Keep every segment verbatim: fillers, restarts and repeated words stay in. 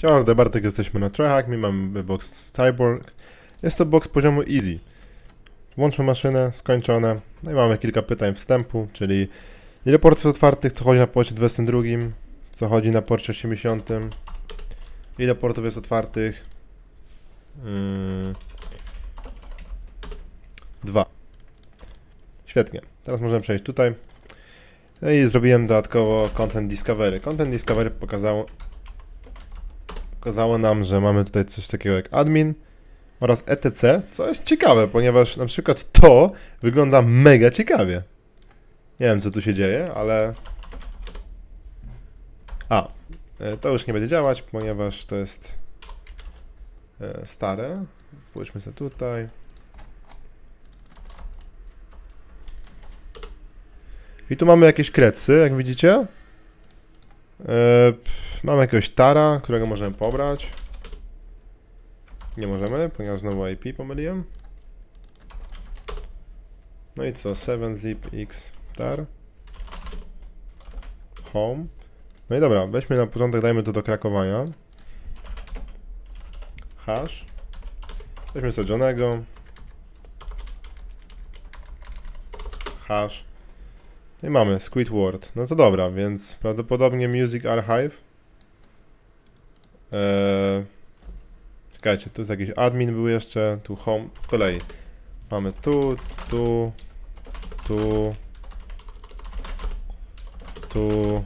Siema, tutaj Bartek, jesteśmy na TryHack, my mamy box Cyborg. Jest to box poziomu Easy. Włączmy maszynę, skończone. No i mamy kilka pytań wstępu, czyli ile portów otwartych, co chodzi na porcie dwudziestym drugim, co chodzi na porcie osiemdziesiątym, ile portów jest otwartych. Hmm. Dwa. Świetnie, teraz możemy przejść tutaj. No i zrobiłem dodatkowo Content Discovery. Content Discovery pokazało, pokazało nam, że mamy tutaj coś takiego jak admin oraz et cetera, co jest ciekawe, ponieważ na przykład to wygląda mega ciekawie. Nie wiem, co tu się dzieje, ale... A, to już nie będzie działać, ponieważ to jest stare. Pójdźmy sobie tutaj. I tu mamy jakieś krecy, jak widzicie. Yy, mamy jakiegoś tara, którego możemy pobrać. Nie możemy, ponieważ znowu I P pomyliłem. No i co? seven zip x tar. Home. No i dobra, weźmy na początek, dajmy to do krakowania. Hash. Weźmy sobie Johnego. Hash. No i mamy Squidward. No to dobra, więc prawdopodobnie Music Archive. Eee, czekajcie, tu jest jakiś admin był jeszcze, tu home, po kolei. Mamy tu, tu, tu, tu.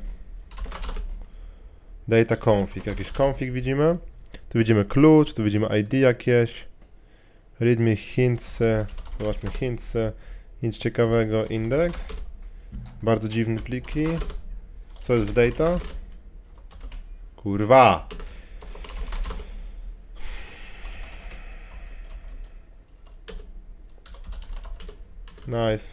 Data config, jakiś config widzimy. Tu widzimy klucz, tu widzimy I D jakieś. Readme hintsy, zobaczmy hintsy. Nic ciekawego, index. Bardzo dziwne pliki. Co jest w data? Kurwa! Nice.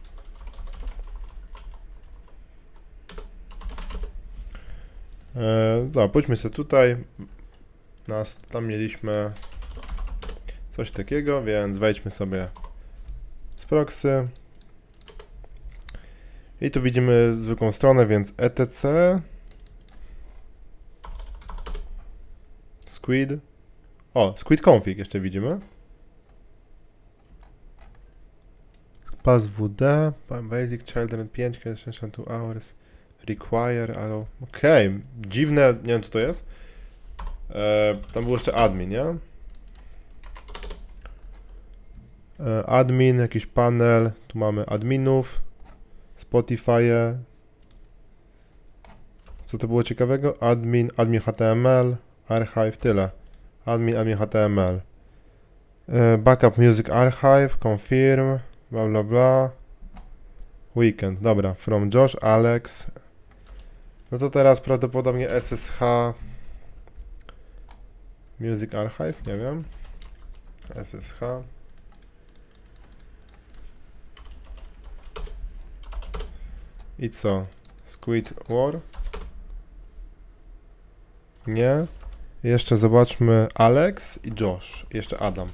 Eee, co, pójdźmy sobie tutaj. Nas, tam mieliśmy coś takiego, więc wejdźmy sobie z proxy. I tu widzimy zwykłą stronę, więc et cetera. Squid. O, squid config jeszcze widzimy. Passwd, basic children pięć, sześćdziesiąt dwa hours, require, allow. Okej, okay. Dziwne, nie wiem co to jest. E, tam był jeszcze admin, nie? E, admin, jakiś panel, tu mamy adminów. Spotify. Co to było ciekawego? Admin, admin H T M L, archive, tyle. Admin, admin H T M L. E, backup music archive, confirm, bla bla bla. Weekend, dobra. From Josh, Alex. No to teraz prawdopodobnie S S H. Music archive, nie wiem. S S H. I co? Squid War? Nie. Jeszcze zobaczmy Alex i Josh. Jeszcze Adam.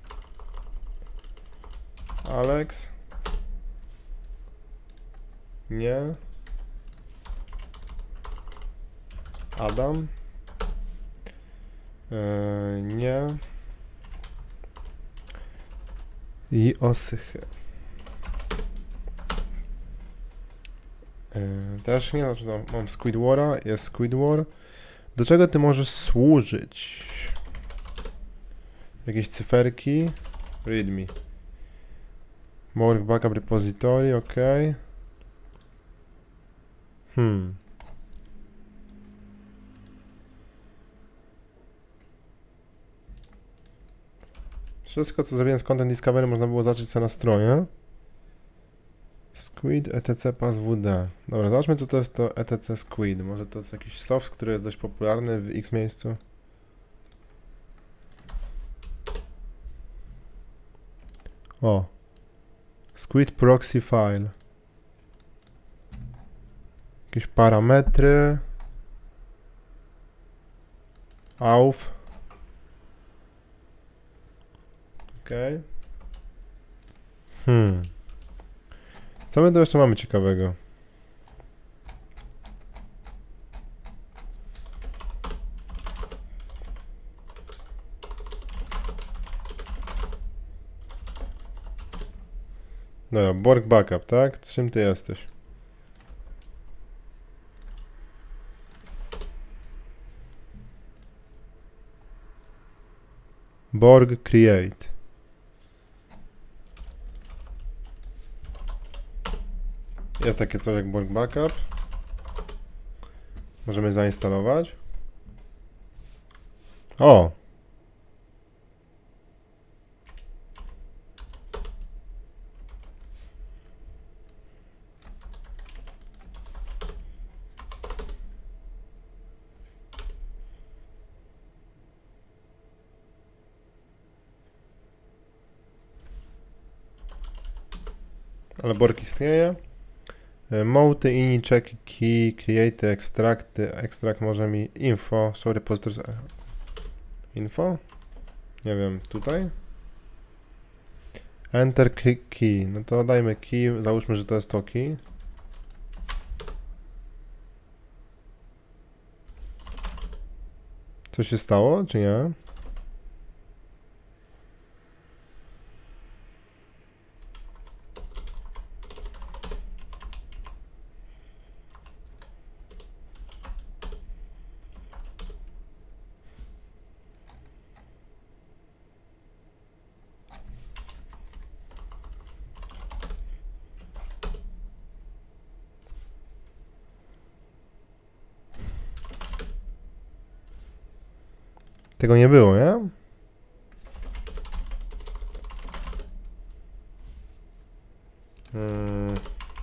Alex. Nie. Adam. Yy, nie. I Osychy. Yy, też nie, znaczy mam Squidwara, jest Squidwar. Do czego ty możesz służyć? Jakieś cyferki? Readme. Morg backup repository, ok. Hmm. Wszystko, co zrobiłem z Content Discovery, można było zacząć sobie na stronie. Squid, et cetera, passwd. Dobra, zobaczmy, co to jest to et cetera Squid. Może to jest jakiś soft, który jest dość popularny w X miejscu. O. Squid proxy file. Jakieś parametry. Auf. Okej. Okay. Hmm. Co my tu jeszcze mamy ciekawego? Dobra, Borg Backup, tak? Czym ty jesteś? Borg Create. Jest takie coś jak Borg Backup. Możemy zainstalować. O! Ale Borg istnieje. Mouty, ini, check, key, create, extract, extract może mi info, show repositories, info? Nie wiem, tutaj? Enter key, no to dajmy key, załóżmy, że to jest to key. Co się stało, czy nie? Tego nie było, nie? Hmm.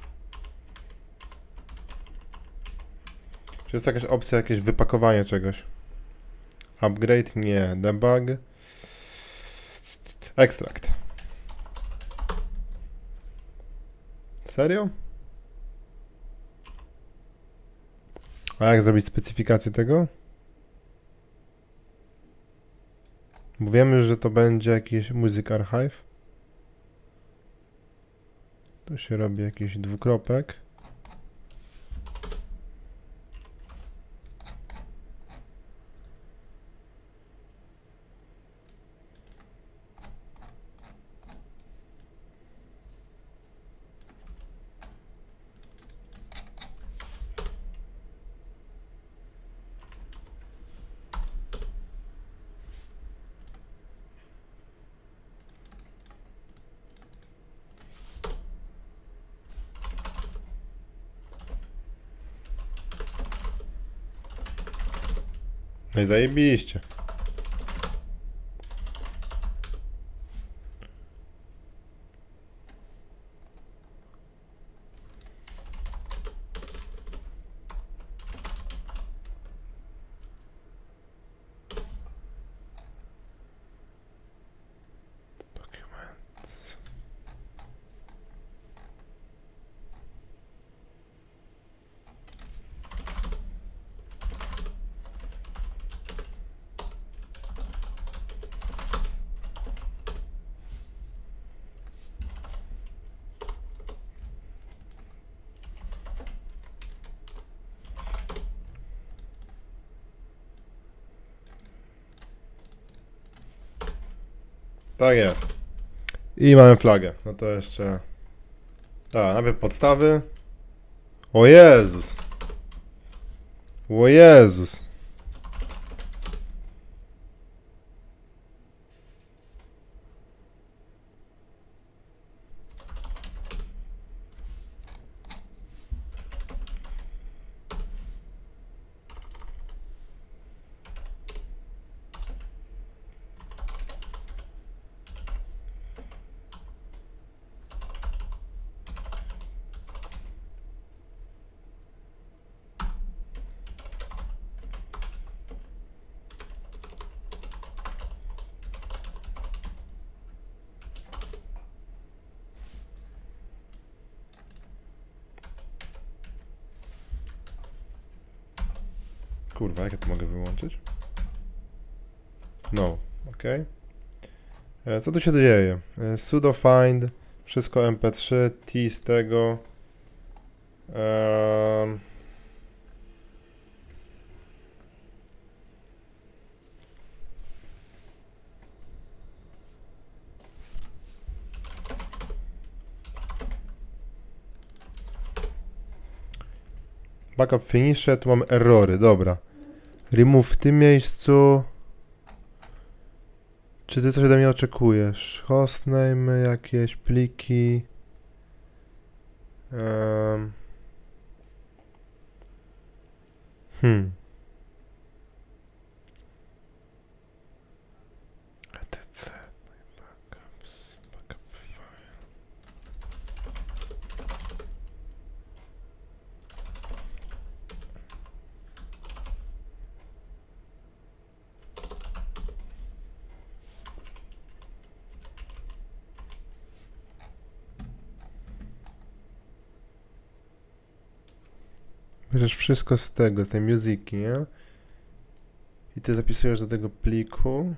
Czy jest jakaś opcja, jakieś wypakowanie czegoś? Upgrade? Nie. Debug? Extract. Serio? A jak zrobić specyfikację tego? Bo wiemy, że to będzie jakiś Music Archive. Tu się robi jakiś dwukropek. No i zajebiście. Documents. Tak jest. I mamy flagę. No to jeszcze... A, najpierw podstawy. O Jezus. O Jezus. Kurwa, jak ja to mogę wyłączyć? No, ok. E, co tu się dzieje? E, sudo find, wszystko em pe trzy, t z tego. E, Backup finisze, tu mamy errory, dobra. Remove w tym miejscu. Czy ty coś ode mnie oczekujesz? Hostname, jakieś pliki. Um. Hmm. Backups, backup file. Bierzesz wszystko z tego, z tej muzyki, nie? I ty zapisujesz do tego pliku.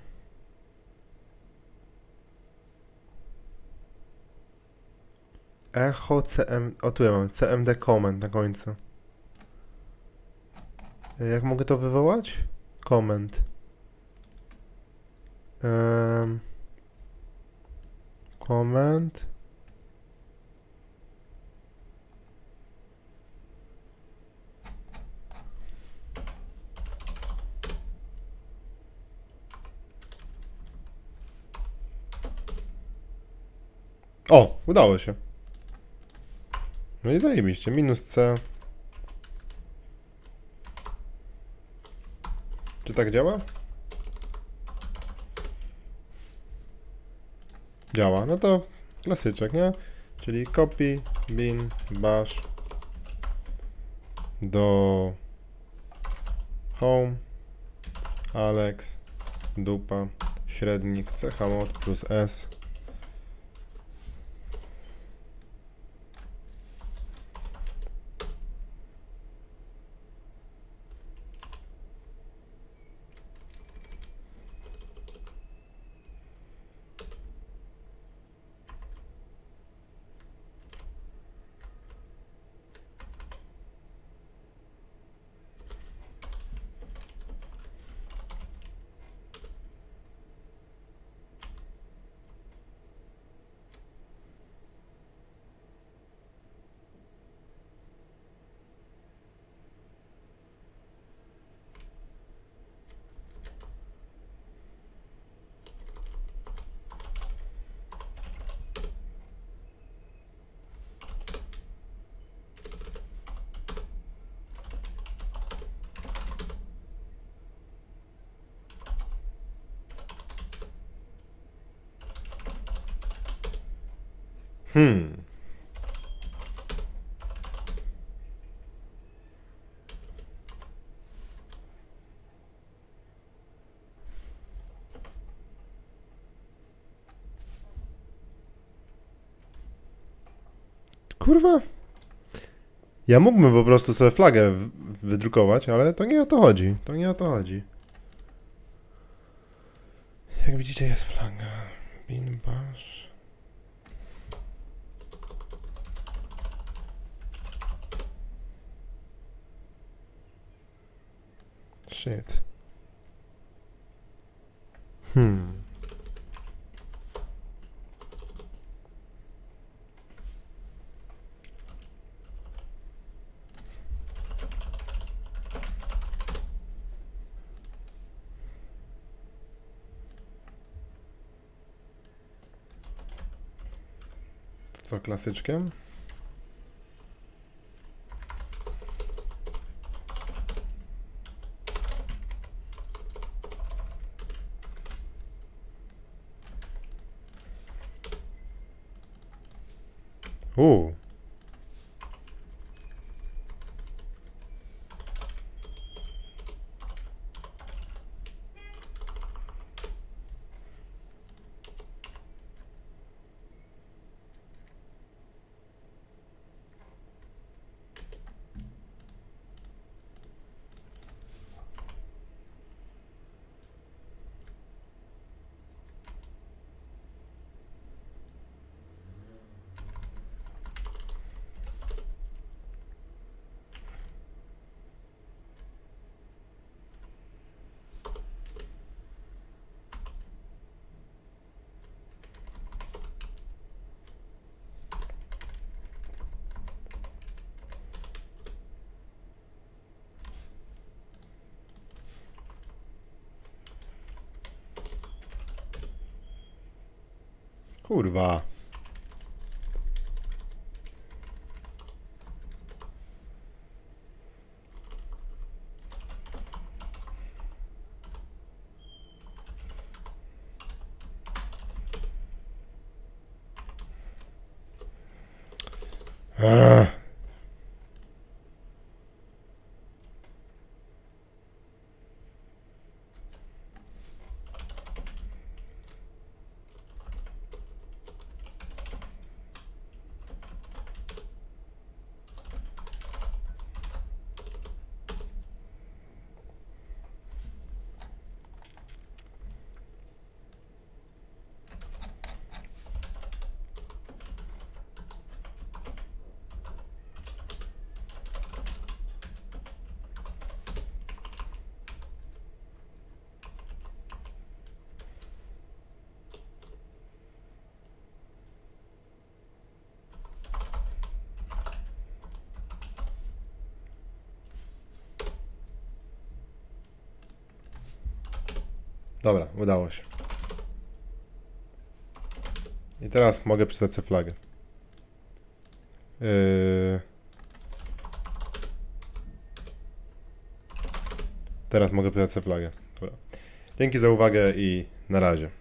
Echo cm... O, tu ja mam cmd comment na końcu. Jak mogę to wywołać? Comment. Um, comment. O, udało się. No i zajebiście. Minus C. Czy tak działa? Działa. No to klasyczek, nie? Czyli copy, bin, bash do home, alex, dupa, średnik, chmod plus s. Hmm. Kurwa. Ja mógłbym po prostu sobie flagę wydrukować, ale to nie o to chodzi. To nie o to chodzi. Jak widzicie, jest flaga. Bin bash. Shit. Hmm. To co, klasyczkiem? Uuu. Kurwa. Ech. Dobra, udało się. I teraz mogę pisać sobie flagę. Yy... Teraz mogę pisać sobie flagę. Dobra. Dzięki za uwagę i na razie.